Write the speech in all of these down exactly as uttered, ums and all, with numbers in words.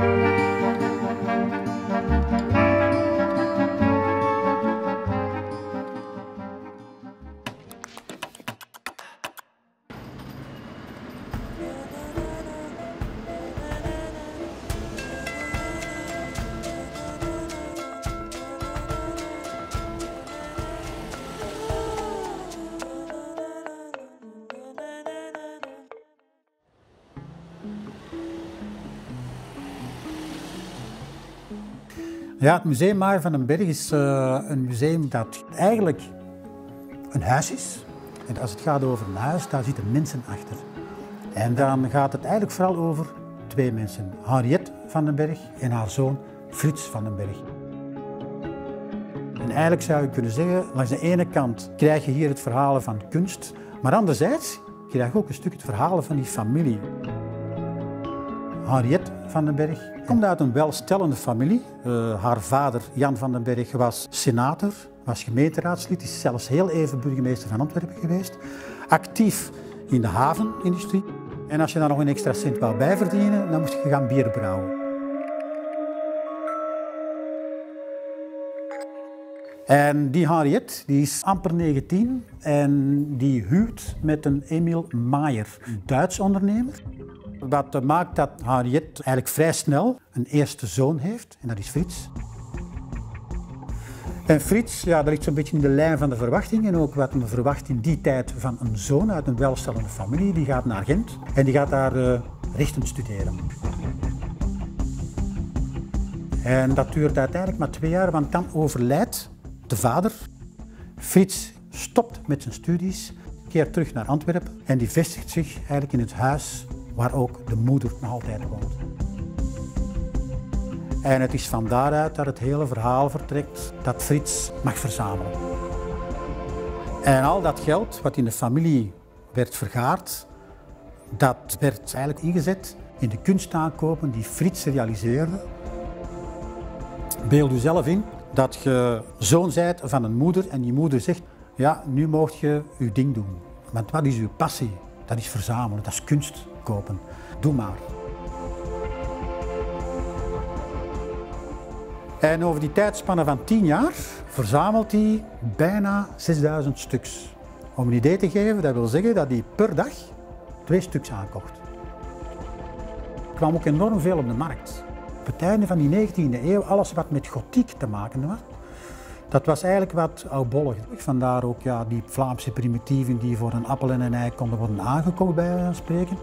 Ja, het Museum Maaier van den Berg is uh, een museum dat eigenlijk een huis is. En als het gaat over een huis, daar zitten mensen achter. En dan gaat het eigenlijk vooral over twee mensen. Henriette van den Berg en haar zoon Frits van den Berg. En eigenlijk zou je kunnen zeggen, langs de ene kant krijg je hier het verhaal van kunst, maar anderzijds krijg je ook een stuk het verhaal van die familie. Henriette van den Berg komt uit een welstellende familie. Uh, haar vader Jan van den Berg was senator, was gemeenteraadslid, is zelfs heel even burgemeester van Antwerpen geweest. Actief in de havenindustrie. En als je daar nog een extra cent wou bijverdienen, dan moest je gaan bier brouwen. En die Henriette die is amper negentien en die huwt met een Emil Maaier, een Duits ondernemer. Wat maakt dat Henriette eigenlijk vrij snel een eerste zoon heeft, en dat is Frits. En Frits, ja, dat ligt zo'n beetje in de lijn van de verwachting en ook wat men verwacht in die tijd van een zoon uit een welstellende familie. Die gaat naar Gent en die gaat daar uh, rechten studeren. En dat duurt uiteindelijk maar twee jaar, want dan overlijdt de vader. Frits stopt met zijn studies, keert terug naar Antwerpen en die vestigt zich eigenlijk in het huis waar ook de moeder nog altijd woont. En het is van daaruit dat het hele verhaal vertrekt dat Frits mag verzamelen. En al dat geld wat in de familie werd vergaard, dat werd eigenlijk ingezet in de kunstaankopen die Frits realiseerde. Beeld u zelf in dat je zoon bent van een moeder en die moeder zegt, ja, nu mag je je ding doen. Want wat is uw passie? Dat is verzamelen, dat is kunst kopen. Doe maar. En over die tijdspanne van tien jaar verzamelt hij bijna zesduizend stuks. Om een idee te geven, dat wil zeggen dat hij per dag twee stuks aankocht. Er kwam ook enorm veel op de markt. Op het einde van die negentiende eeuw, alles wat met gotiek te maken had, dat was eigenlijk wat oudbollig. Vandaar ook ja, die Vlaamse primitieven die voor een appel en een ei konden worden aangekocht, bij wijze van spreken.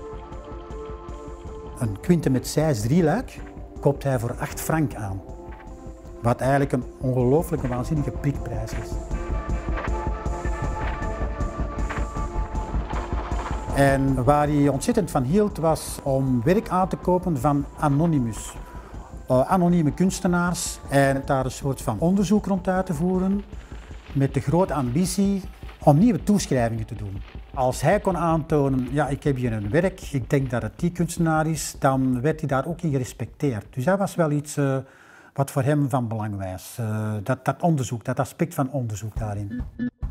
Een kwinte met Sijs drieluik koopt hij voor acht frank aan. Wat eigenlijk een ongelooflijke, waanzinnige prikprijs is. En waar hij ontzettend van hield was om werk aan te kopen van Anonymous. Uh, anonieme kunstenaars en daar een soort van onderzoek rond uit te voeren met de grote ambitie om nieuwe toeschrijvingen te doen. Als hij kon aantonen, ja, ik heb hier een werk, ik denk dat het die kunstenaar is, dan werd hij daar ook in gerespecteerd. Dus dat was wel iets uh, wat voor hem van belang was. Uh, dat, dat onderzoek, dat aspect van onderzoek daarin.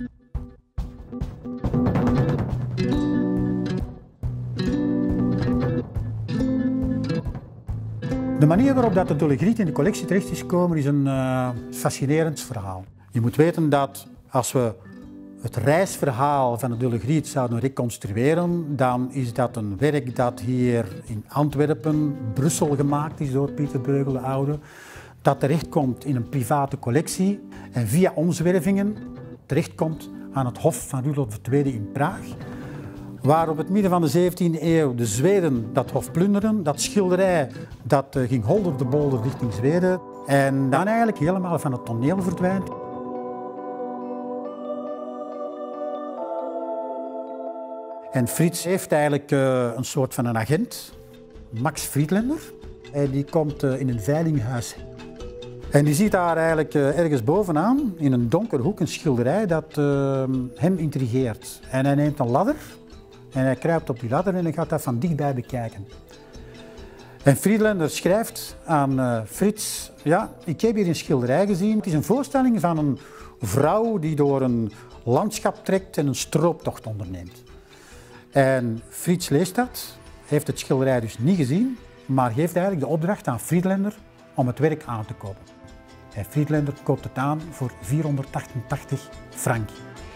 De manier waarop dat de Dolegriet in de collectie terecht is gekomen is een uh, fascinerend verhaal. Je moet weten dat als we het reisverhaal van de Dolegriet zouden reconstrueren, dan is dat een werk dat hier in Antwerpen, Brussel gemaakt is door Pieter Bruegel de Oude, dat terechtkomt in een private collectie en via omzwervingen terechtkomt aan het hof van Rudolf de Tweede in Praag. Waar op het midden van de zeventiende eeuw de Zweden dat hof plunderen, dat schilderij dat uh, ging holder de bolder richting Zweden en dan eigenlijk helemaal van het toneel verdwijnt. En Frits heeft eigenlijk uh, een soort van een agent, Max Friedlander, en die komt uh, in een veilinghuis. En die ziet daar eigenlijk uh, ergens bovenaan, in een donker hoek, een schilderij dat uh, hem intrigeert. En hij neemt een ladder. En hij kruipt op die ladder en hij gaat dat van dichtbij bekijken. En Friedlander schrijft aan uh, Frits, ja, ik heb hier een schilderij gezien. Het is een voorstelling van een vrouw die door een landschap trekt en een strooptocht onderneemt. En Frits leest dat, heeft het schilderij dus niet gezien, maar geeft eigenlijk de opdracht aan Friedlaender om het werk aan te kopen. En Friedlaender koopt het aan voor vierhonderdachtentachtig frank.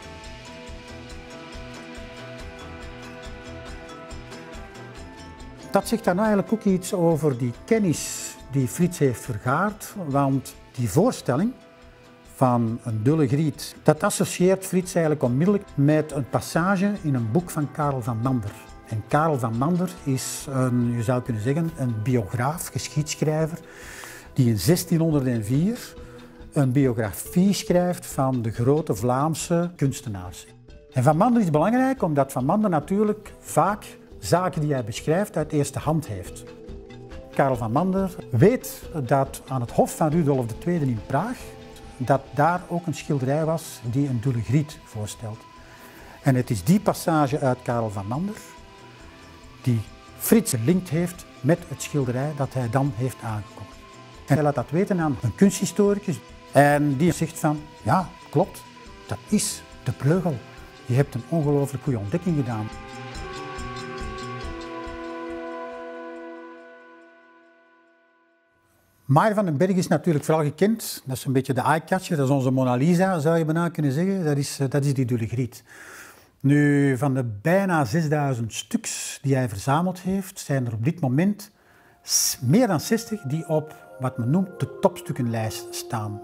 Dat zegt dan eigenlijk ook iets over die kennis die Frits heeft vergaard, want die voorstelling van een dulle griet, dat associeert Frits eigenlijk onmiddellijk met een passage in een boek van Karel van Mander. En Karel van Mander is, een, je zou kunnen zeggen, een biograaf, geschiedschrijver, die in zestienhonderdvier een biografie schrijft van de grote Vlaamse kunstenaars. En Van Mander is belangrijk omdat Van Mander natuurlijk vaak zaken die hij beschrijft uit eerste hand heeft. Karel van Mander weet dat aan het hof van Rudolf de Tweede in Praag, dat daar ook een schilderij was die een dulle griet voorstelt. En het is die passage uit Karel van Mander die Frits gelinkt heeft met het schilderij dat hij dan heeft aangekocht. En hij laat dat weten aan een kunsthistoricus en die zegt van, ja, klopt, dat is de Breugel. Je hebt een ongelooflijk goede ontdekking gedaan. Maier van den Berg is natuurlijk vooral gekend. Dat is een beetje de eye-catcher, dat is onze Mona Lisa, zou je bijna kunnen zeggen. Dat is, dat is die dulle griet. Nu, van de bijna zesduizend stuks die hij verzameld heeft, zijn er op dit moment meer dan zestig die op wat men noemt de topstukkenlijst staan.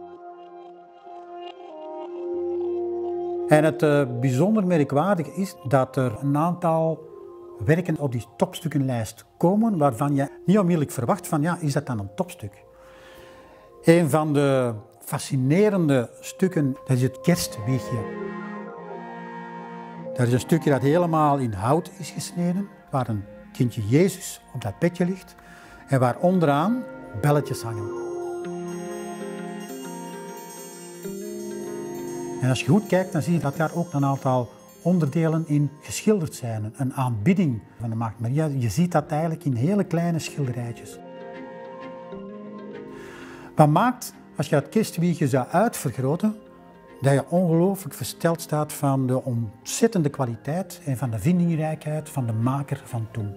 En het uh, bijzonder merkwaardige is dat er een aantal werken op die topstukkenlijst komen waarvan je niet onmiddellijk verwacht van, ja, is dat dan een topstuk? Een van de fascinerende stukken, dat is het kerstwiegje. Dat is een stukje dat helemaal in hout is gesneden, waar een kindje Jezus op dat bedje ligt en waar onderaan belletjes hangen. En als je goed kijkt, dan zie je dat daar ook een aantal onderdelen in geschilderd zijn. Een aanbidding van de Maagd Maria. Je ziet dat eigenlijk in hele kleine schilderijtjes. Wat maakt, als je het kerstwiegje zou uitvergroten, dat je ongelooflijk versteld staat van de ontzettende kwaliteit en van de vindingrijkheid van de maker van toen.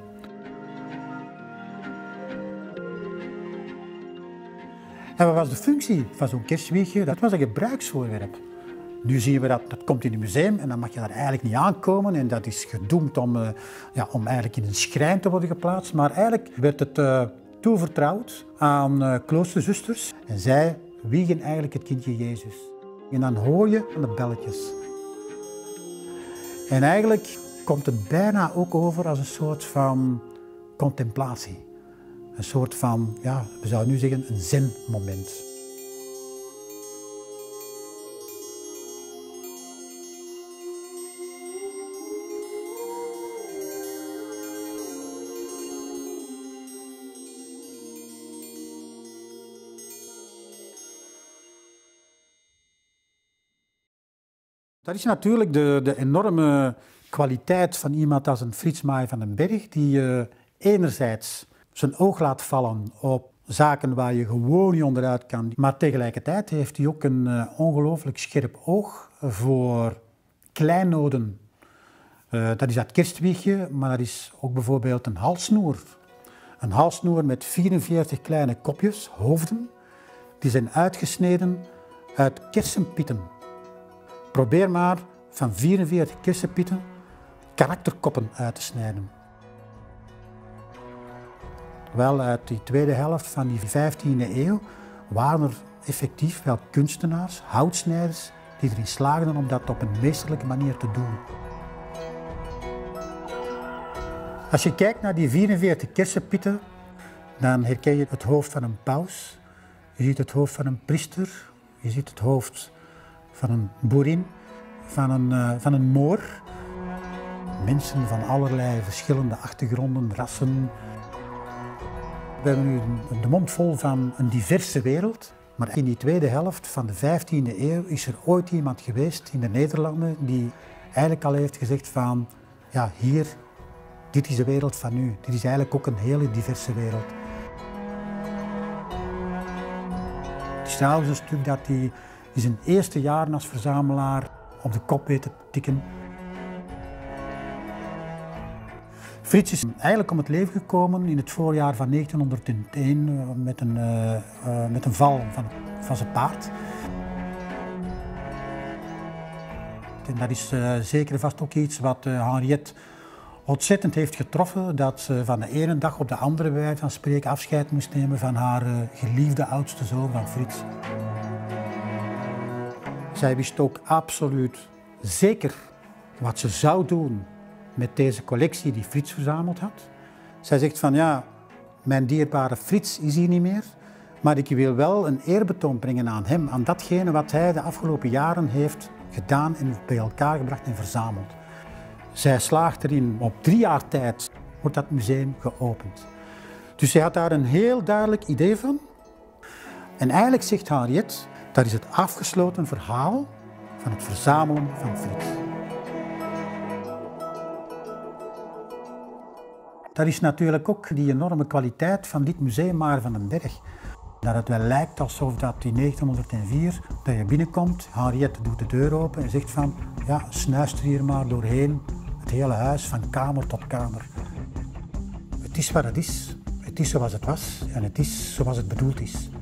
En wat was de functie van zo'n kerstwiegje? Dat was een gebruiksvoorwerp. Nu zien we dat, dat komt in een museum en dan mag je daar eigenlijk niet aankomen en dat is gedoemd om, uh, ja, om eigenlijk in een schrijn te worden geplaatst. Maar eigenlijk werd het uh, toevertrouwd aan uh, kloosterzusters en zij wiegen eigenlijk het kindje Jezus. En dan hoor je aan de belletjes. En eigenlijk komt het bijna ook over als een soort van contemplatie. Een soort van, ja, we zouden nu zeggen, een zen-moment. Dat is natuurlijk de, de enorme kwaliteit van iemand als een Frits Maier van den Berg, die uh, enerzijds zijn oog laat vallen op zaken waar je gewoon niet onderuit kan, maar tegelijkertijd heeft hij ook een uh, ongelooflijk scherp oog voor kleinoden. Uh, dat is dat kerstwiegje, maar dat is ook bijvoorbeeld een halssnoer. Een halssnoer met vierenveertig kleine kopjes, hoofden, die zijn uitgesneden uit kersenpieten. Probeer maar van vierenveertig kersenpieten karakterkoppen uit te snijden. Wel, uit die tweede helft van die vijftiende eeuw waren er effectief wel kunstenaars, houtsnijders, die erin slaagden om dat op een meesterlijke manier te doen. Als je kijkt naar die vierenveertig kersenpieten, dan herken je het hoofd van een paus, je ziet het hoofd van een priester, je ziet het hoofd van een boerin, van een, uh, van een moor. Mensen van allerlei verschillende achtergronden, rassen. We hebben nu de mond vol van een diverse wereld. Maar in die tweede helft van de vijftiende eeuw is er ooit iemand geweest in de Nederlanden die eigenlijk al heeft gezegd van, ja, hier, dit is de wereld van nu. Dit is eigenlijk ook een hele diverse wereld. Het is trouwens een stuk dat hij in zijn eerste jaren als verzamelaar op de kop weet te tikken. Frits is eigenlijk om het leven gekomen in het voorjaar van negentienhonderdéén met een, uh, uh, met een val van, van zijn paard. En dat is uh, zeker vast ook iets wat uh, Henriette ontzettend heeft getroffen, dat ze van de ene dag op de andere bij wijze van spreken afscheid moest nemen van haar uh, geliefde oudste zoon, van Frits. Zij wist ook absoluut zeker wat ze zou doen met deze collectie die Frits verzameld had. Zij zegt van ja, mijn dierbare Frits is hier niet meer, maar ik wil wel een eerbetoon brengen aan hem, aan datgene wat hij de afgelopen jaren heeft gedaan en bij elkaar gebracht en verzameld. Zij slaagt erin, op drie jaar tijd wordt dat museum geopend. Dus zij had daar een heel duidelijk idee van. En eigenlijk zegt Henriette, dat is het afgesloten verhaal van het verzamelen van Frits. Dat is natuurlijk ook die enorme kwaliteit van dit museum Maar van den Berg. Dat het wel lijkt alsof dat in negentienhonderdvier, dat je binnenkomt, Henriette doet de deur open en zegt van, ja, snuister hier maar doorheen het hele huis, van kamer tot kamer. Het is wat het is. Het is zoals het was en het is zoals het bedoeld is.